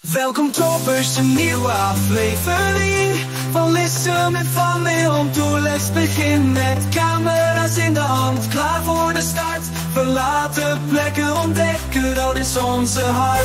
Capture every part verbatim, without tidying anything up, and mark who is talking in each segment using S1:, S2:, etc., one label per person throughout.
S1: Welkom toppers, een nieuwe aflevering van Lisse met Van Leon. Tourles begin met camera's in de hand, klaar voor de start. Verlaten plekken ontdekken, dat is onze hart.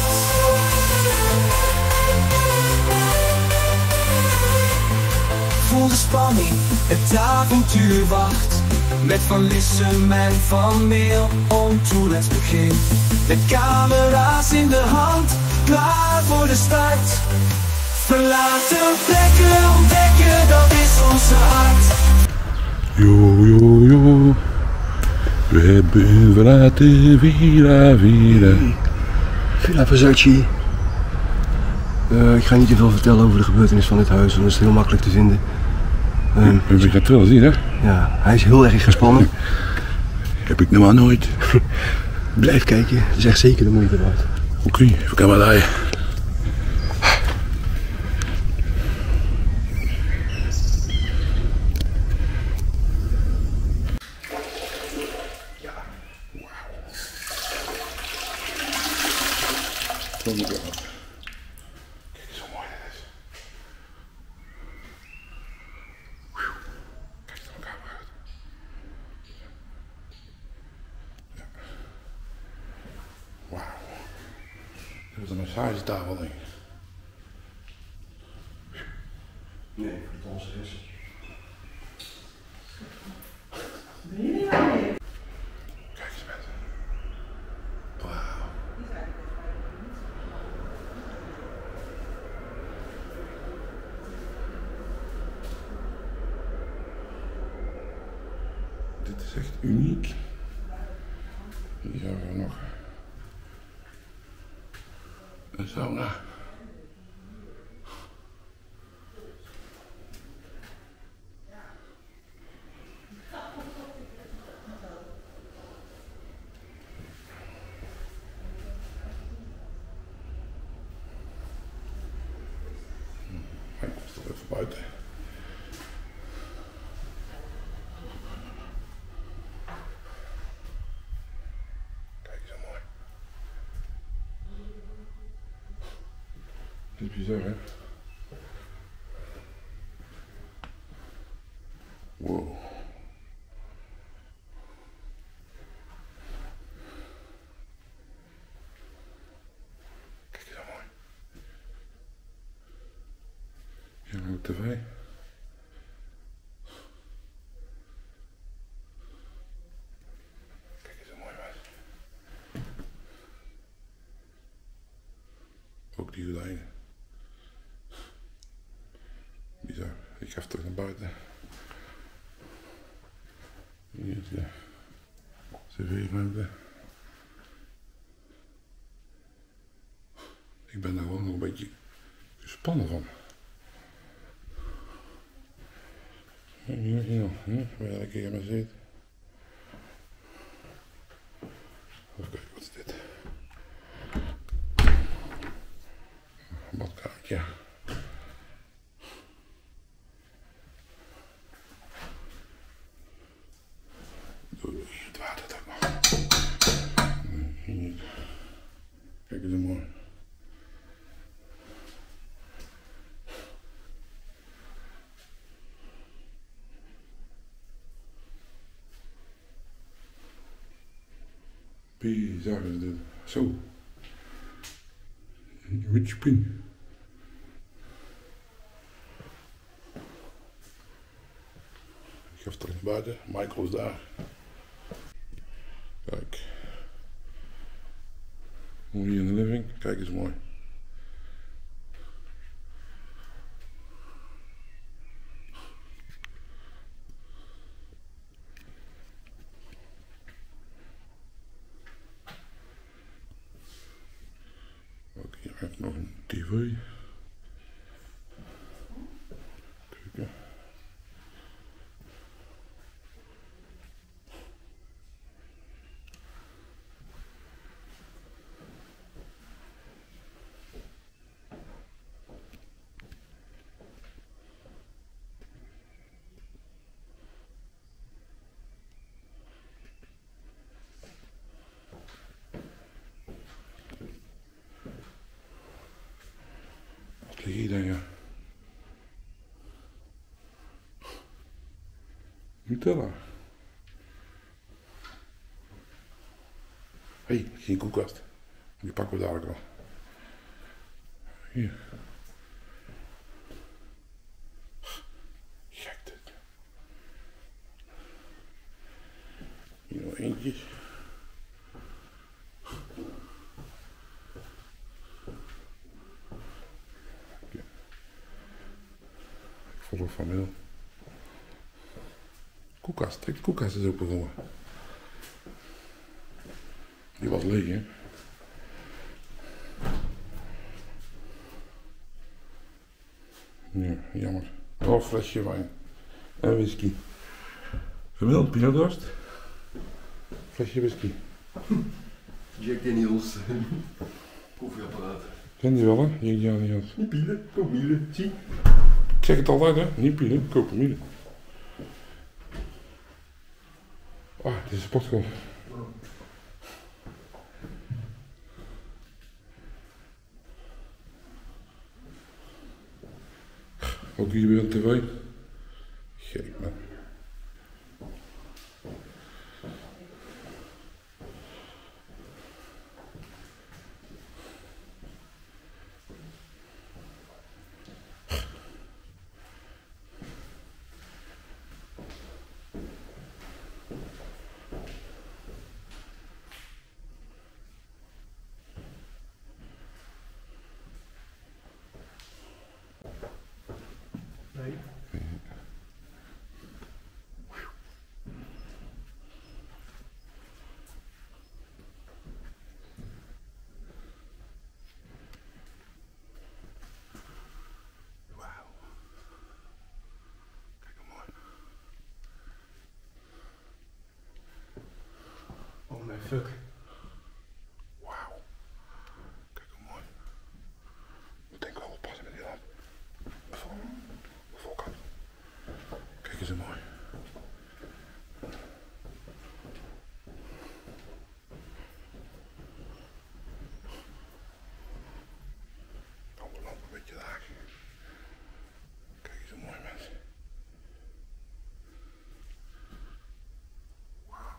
S1: Voel de spanning, het avontuur wacht. Met Van Lissem en Van Meel om Tourles begin. De camera's in de hand, klaar voor de start. Verlaten plekken ontdekken, dat is onze hart.
S2: Jo, jo, jo. We hebben verlaten Villa, Villa.
S3: Villa Versace. Uh, ik ga niet te veel vertellen over de gebeurtenis van dit huis, want dat is heel makkelijk te vinden. Um,
S2: Heb ik het wel zien, hè?
S3: Ja, hij is heel erg gespannen.
S2: Heb ik normaal nooit.
S3: Blijf kijken, het is echt zeker de moeite waard.
S2: Oké, okay, even gaan we daar. Dat is een massagetafel, denk ik.
S3: Nee, voor ons is.
S2: Kijk eens mensen. Wauw. Dit is echt uniek. Hier hebben we nog een sauna. Ik was toch even buiten. Kijk eens, mooi. Dit is bizar, hè? Wow. Kijk eens, mooi. Hier hebben we tv. Kijk eens, mooi was. Ook die gordijnen. Bizar. Ik ga terug naar buiten. Hier is de serveerruimte. Ik ben daar gewoon nog een beetje gespannen van. Hier, hier, hier, waar je lekker maar zit. Even kijken, wat is dit? Een badkamertje. Hier het water toch nog. Hier. Kijk eens, mooi. Bizar is dit. Zo. Een spin. Ik ga terug naar buiten. Michael is daar. Kijk. Hier in de living. Kijk eens, mooi. Ook hier heb ik nog een tv. Keuken. lig hier dan, ja. Nutella. Hé, hey, geen koelkast. Die pakken we dadelijk wel. Hier. Gek dit. Hier nog eentje. Okay. Ik volg van mail. Koelkast, kijk, de koelkast is open. Die was leeg, hè? Ja, jammer. Oh, flesje wijn. En whisky. Gemiddeld, pinotdorst. Flesje whisky.
S3: Jack Daniels. Koffieapparaat.
S2: Ken die wel, hè? Jack Daniels.
S3: Niet pielen, koopmielen, zie.
S2: Ik zeg het altijd, hè? Niet pielen, koopmielen. Ah, het is een sportschool. Ook hier weer op tv. Gek man.
S3: Nee.
S2: Wauw. Kijk hoe mooi.
S3: Oh mijn fuck.
S2: Wauw. Kijk hoe mooi. Ik denk wel oppassen met die lamp. Vol. Volkant. Kijk eens hoe mooi. Kan de lamp een beetje laag. Kijk eens hoe mooi mensen. Wauw.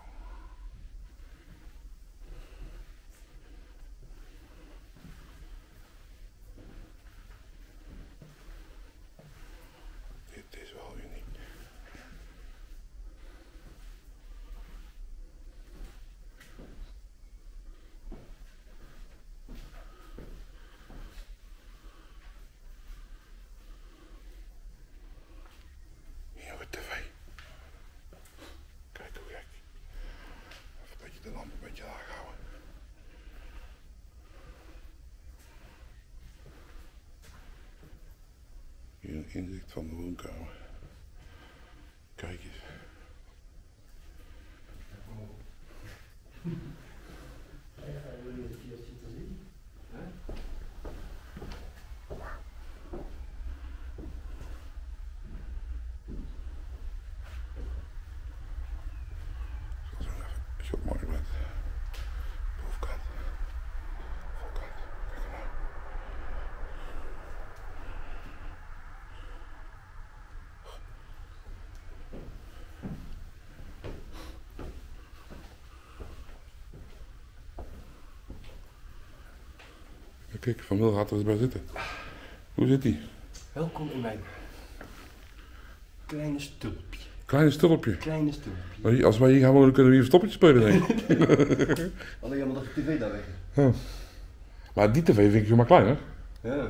S2: Dit is wel uniek. Hier op de tv. Kijk hoe gek. Even een beetje de lamp een beetje laag houden. Hier een inzicht van de woonkamer. Kijk eens. Zo even een shot mooi met bovenkant. Voorkant. Kijk maar. Kijk, Van Mil gaat er eens bij zitten. Hoe zit hij?
S3: Welkom in mijn kleine stulpje.
S2: Kleine stulpje.
S3: Kleine stulpje.
S2: Maar hier- Als wij hier gaan wonen, kunnen we hier een stoppetje spelen, denk ik.
S3: Alleen jammer dat de tv daar weg is.
S2: Ja. Maar die tv vind ik zomaar klein, hè?
S3: Ja.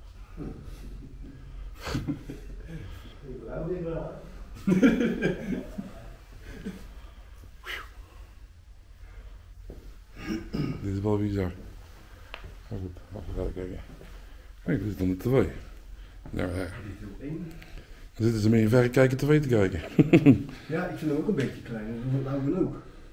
S2: Dit is wel bizar. Maar goed, laten we verder kijken. Kijk, dit is dan de tv. Nou, ja. Dan zitten ze met een verrekijker tv te kijken.
S3: Ja, ik vind hem ook een beetje klein. Dat is nou genoeg.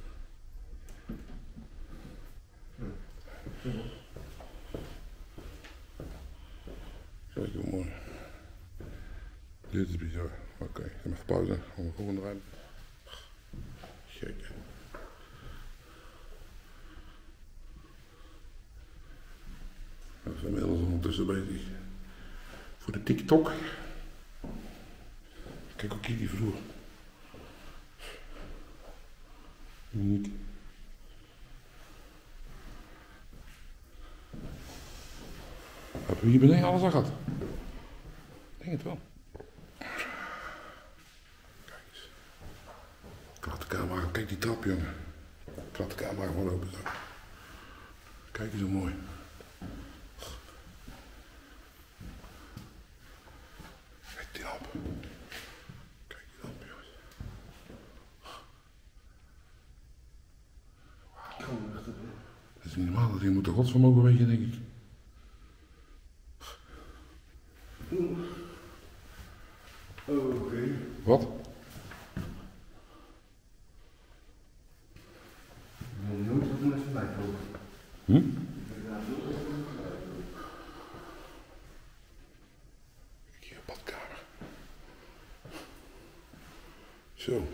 S2: Kijk hoe mooi. Dit is bizar. Oké, okay, even pauze. Gaan we volgende rijden. Gek. Even inmiddels ondertussen bezig. Voor de TikTok. Kijk ook hier die vloer. Uniek. Hebben we hier beneden alles al gehad? Ik denk het wel. Kijk eens. Ik laat de camera, kijk die trap jongen. Ik laat de camera gewoon open zo. Kijk eens hoe mooi. Kijk die lamp. Kijk die lamp jongens. Wauw. Dat is niet normaal, die moet de godsvermogen wegen denk ik.
S3: Oh, oké. Okay.
S2: Wat?
S3: Ik wil nooit wat met voorbij komen.
S2: Hm? Kijk hier, badkamer. Zo.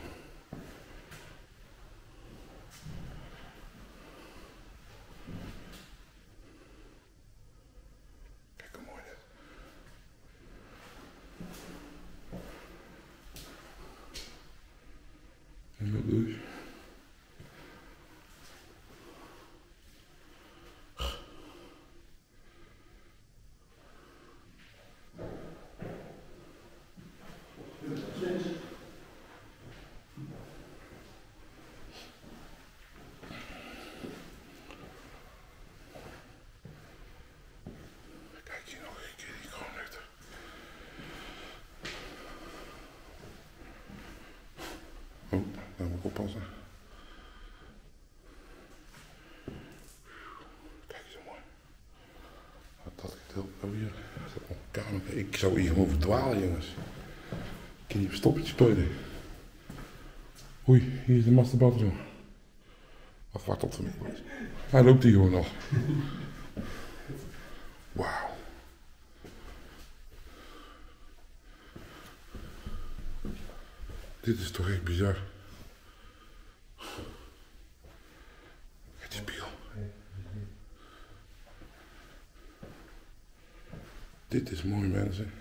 S2: Kijk hoe mooi dit. En dat douche. Kijk hier nog een keer die kroonluchter. Oh, daar moet ik oppassen. Kijk eens hoe mooi. Dat gedeelte oh hier. Oh, kamer. Ik zou hier gewoon verdwalen jongens. Ik kan niet verstoppertje spelen. Oei, hier is de masturbator. Wacht, wacht tot vanmiddag is. Hij loopt hier gewoon nog. Wauw. Dit is toch echt bizar. Kijk die spiegel. Dit is mooi mensen.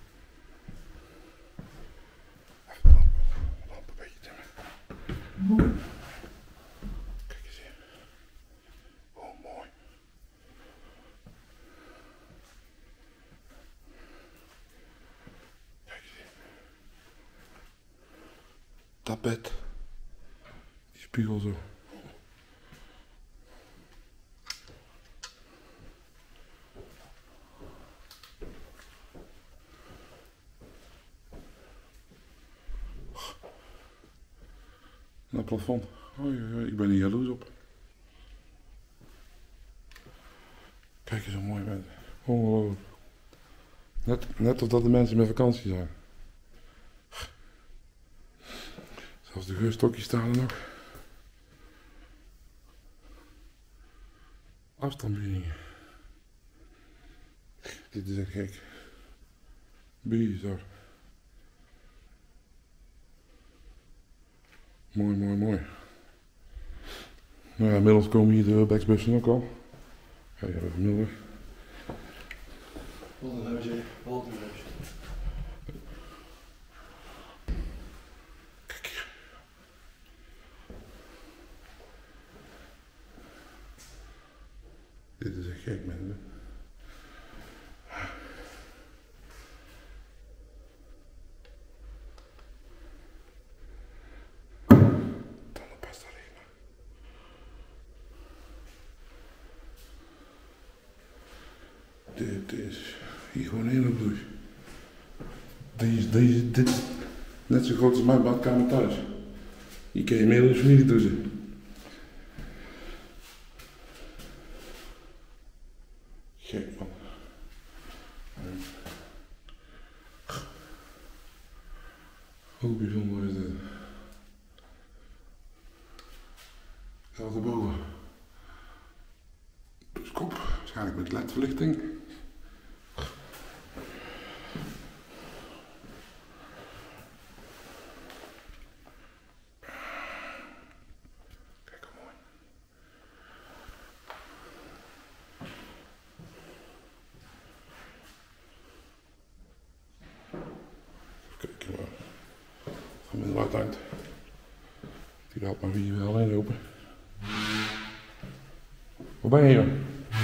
S2: Even de lamp, de lamp een beetje dimmen. Kijk eens hier. Oh mooi. Kijk eens hier. Dat bed. Die spiegel zo. En dat plafond. Oei, oei, oei, ik ben hier jaloers op. Kijk eens hoe mooi mensen. Ongelooflijk. Net, net of dat de mensen met vakantie zijn. Zelfs de geurstokjes staan er nog. Afstandsbedieningen. Dit is echt gek. Bizar. Mooi, mooi, mooi. Nou ja, inmiddels komen hier de urbex-bussen ook al. Ga je even milder.
S3: Wat een huisje, wat een huisje.
S2: Kijk hier. Dit is echt gek mensen. Tandenpasta regelen. Dit is hier gewoon een hele douche. Deze, deze, dit is net zo groot als mijn badkamer thuis. Hier kun je meer dan familie douchen. Gek man. Hoe bijzonder is dit? Zelfs erboven. Douchekop, waarschijnlijk met ledverlichting. Kijk hoe mooi. eruit hangt. Die laat maar wie wel in lopen. Waar ben je joh?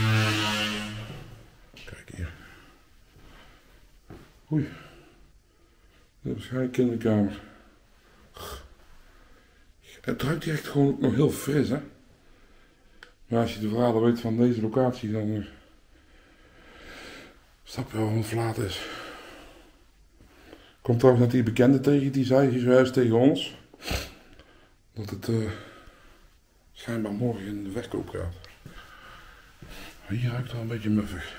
S2: Kijk hier. Oei. Dat is waarschijnlijk kinderkamer. Het ruikt hier echt gewoon nog heel fris hè. Maar als je de verhalen weet van deze locatie dan uh, snap je wel hoe het verlaten is. Komt trouwens net die bekende tegen, die zei hier zojuist tegen ons dat het uh, schijnbaar morgen in de verkoop gaat. Hier ruikt het wel een beetje muffig.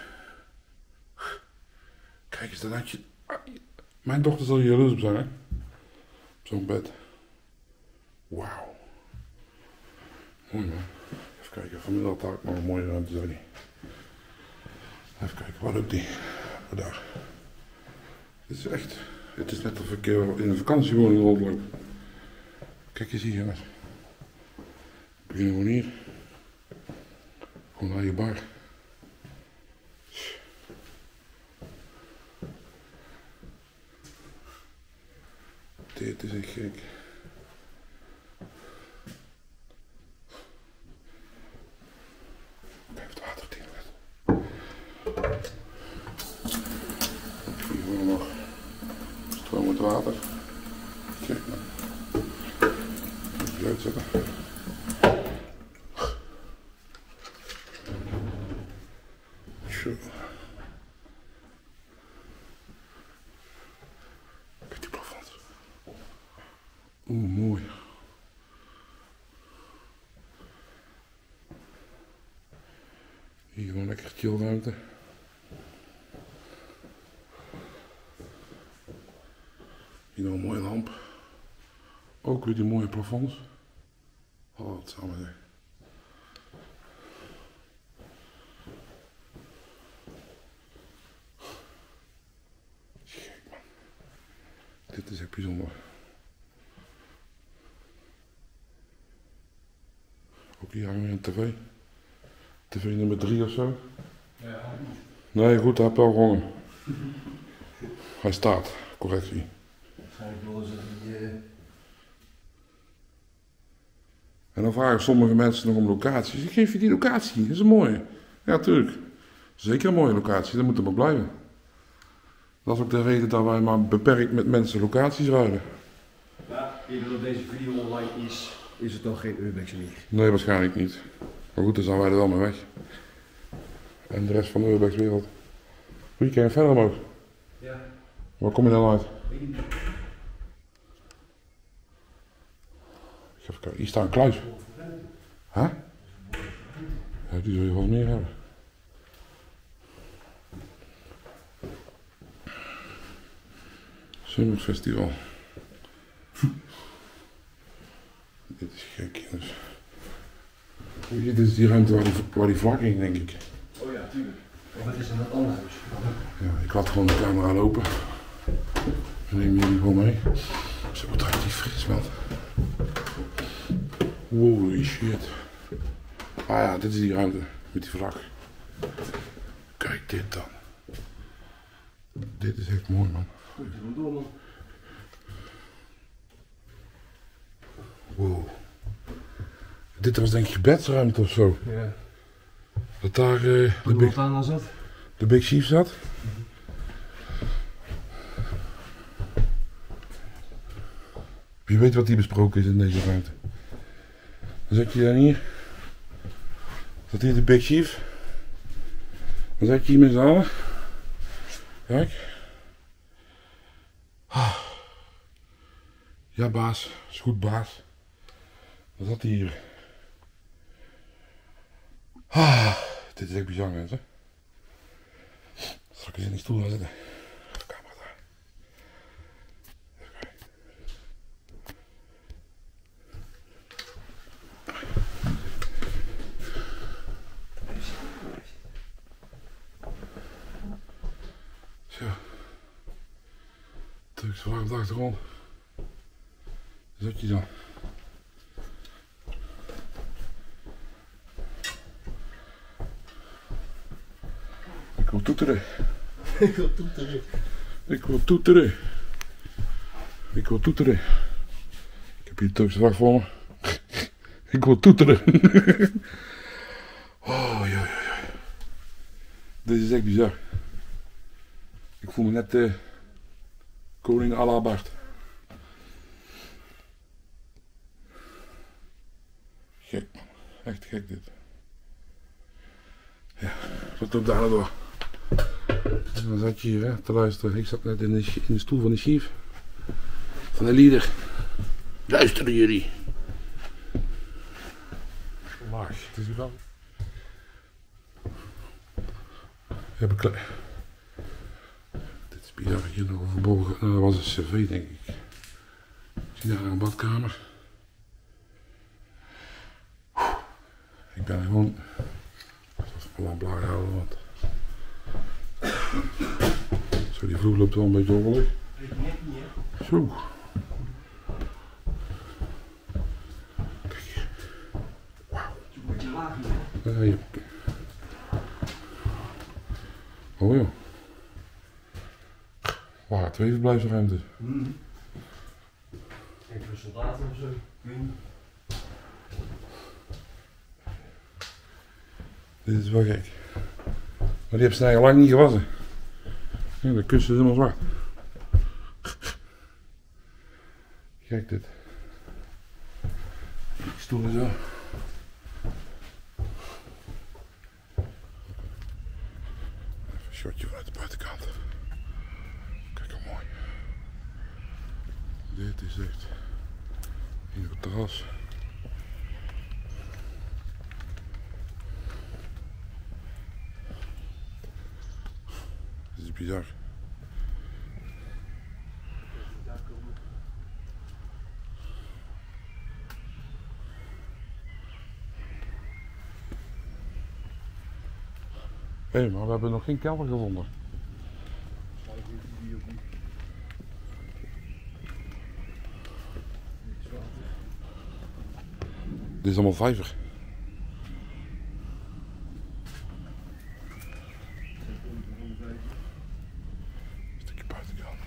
S2: Kijk eens, dan had je... Mijn dochter zal hier jaloers op zijn hè. Op zo'n bed. Wauw. Mooi man. Even kijken, vanmiddag had ik nog een mooie ruimte zijn. Even kijken, waar loopt die? Oh, daar. Dit is echt... Het is net of ik in een vakantiewoning rondloop. Kijk eens hier jongens. We beginnen gewoon hier. Gewoon naar je bar. Dit is echt gek. Kijk het water tegen met. Hier gewoon nog stromend water. Kijk nou. Even uitzetten. Zo. Kijk die plafond. Oeh, mooi. Hier gewoon lekker chillruimte. Hier nog een mooie lamp. Ook weer die mooie plafonds. Oh, wat zou maar zeggen. Gek man. Dit is echt bijzonder. Ook hier hangen we een tv. tv nummer drie of zo.
S3: Ja,
S2: Nee, goed, hij heeft wel gehangen. Hij staat, correctie.
S3: waarschijnlijk willen ze die... Uh...
S2: En dan vragen sommige mensen nog om locaties. Ik geef je die locatie, dat is een mooie. Ja, tuurlijk. Zeker een mooie locatie, dat moet er maar blijven. Dat is ook de reden dat wij maar beperkt met mensen locaties ruilen.
S3: Ja, eerder dat deze video online is, is het dan geen Urbex meer.
S2: Nee, waarschijnlijk niet. Maar goed, dan zijn wij er wel mee weg. En de rest van de Urbex wereld. Hoe kan je verder omhoog?
S3: Ja.
S2: Waar kom je dan uit?
S3: Weet je niet.
S2: Even kijken, hier staat een kluis. Huh? Ja, die zul je wel meer hebben. Summerfestival. Dit is gek, jongens. Dit is die ruimte waar die, waar die vlak ging, denk ik.
S3: Oh ja, tuurlijk. Oh, wat is in dat andere huis?
S2: Ja, ik had gewoon de camera lopen. Dan neem jullie gewoon mee. Zo, wat ruikt die fris, man. Holy shit. Ah ja, dit is die ruimte met die vlag. Kijk dit dan. Dit is echt mooi, man.
S3: Goed, dan door, man.
S2: Wow. Dit was denk ik gebedsruimte of zo.
S3: Ja.
S2: Dat daar uh, de,
S3: Hoe
S2: big,
S3: daar dan zat?
S2: de Big Chief zat. Wie weet wat hier besproken is in deze ruimte. Dan zet je dan hier. Zat hier de Big Chief. Dan zet je hier met z'n allen. Kijk. Ah. Ja baas, is goed baas. Dan zat hij hier. Ah, dit is echt bizar mensen. Zal ik eens in die stoel gaan zitten? De camera daar. Zo. Turks vlag op de achtergrond. Daar zit je dan. Ik wil toeteren.
S3: Ik wil toeteren.
S2: Ik wil toeteren. Ik wil toeteren. Piet Turkse wacht voor me. Ik wil toeteren. Oh, ja, ja, ja. Dit is echt bizar. Ik voel me net uh, koning Alabart. Gek man, echt gek dit. Ja, wat ook daar door. En dan zat je hier hè, te luisteren. Ik zat net in de, in de stoel van de chief. Van de leader. Luisteren jullie. Laag, het is wel. Heb ik dit is bizar hier nog overbogen. Nou, dat was een cv denk ik. Ik zie daar een badkamer. Ik ben gewoon. Ik zal het lamp laag houden want. Zo, die vloer loopt wel een beetje overleg. Zo. Kijk hier. Wauw. Ja, ja. Oh ja. Wauw, twee verblijfsruimtes.
S3: Mm. Enkele soldaten of zo. Mm.
S2: Dit is wel gek. Maar die hebben ze eigenlijk lang niet gewassen. Ja, de kussen is helemaal zwart. Kijk dit. Die stoelen zo. Even een shotje vanuit de buitenkant. Kijk hoe mooi. Dit is echt hier op het terras. Dit is bizar. Hé, hey, maar we hebben nog geen kelder gevonden. Dit is allemaal vijver. Een stukje buitenkant.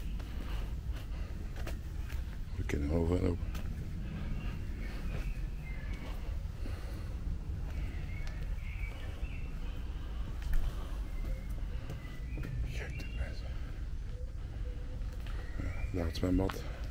S2: We kunnen over en open. Kijk dit mensen. Ja, daar het zwembad.